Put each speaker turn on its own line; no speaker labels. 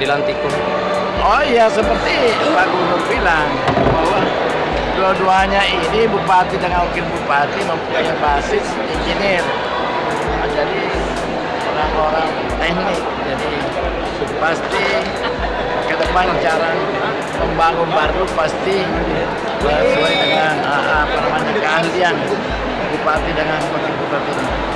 dilantik, Bung?
Oh iya, seperti Pak Gubernur bilang bahwa dua-duanya ini bupati dengan wakil bupati mempunyai basis engineer. Nah, jadi orang-orang teknik. Jadi pasti ke depan cara membangun Barru pasti sesuai dengan keahlian bupati dengan wakil bupati.